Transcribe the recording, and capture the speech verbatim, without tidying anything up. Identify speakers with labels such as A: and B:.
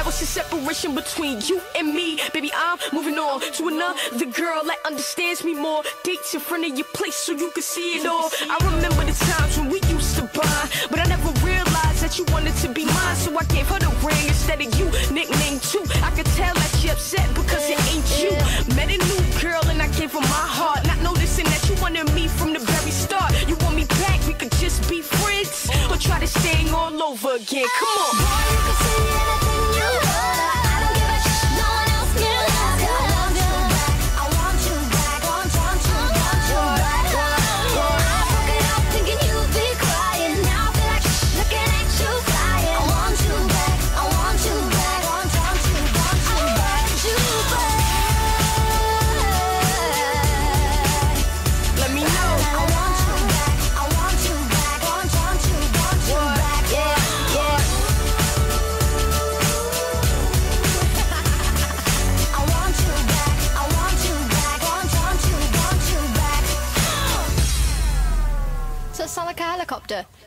A: Now it's a separation between you and me. Baby, I'm moving on to another girl that understands me more. Dates in front of your place so you can see it all. I remember the times when we used to bond, but I never realized that you wanted to be mine. So I gave her the ring instead of you, nickname too. I could tell that she upset because it ain't you. Met a new girl and I gave her my heart, not noticing that you wanted me from the very start. You want me back, we could just be friends, or try to stay all over again. Come on.
B: Boy, you can say anything you want. I don't give a shit, no one else can have you. I want you back, I want you back, want, want you, want you back. I woke it up thinking you'd be crying. Now I feel like looking at you flying. I want you back, I want you back, want, want you, want you back, you back.
A: Let me know.
B: I want you back, I want you back, want, want you, want you back. Yeah, yeah. I want you back, I want you back, want, want you, want you back.
C: So it sound like a helicopter?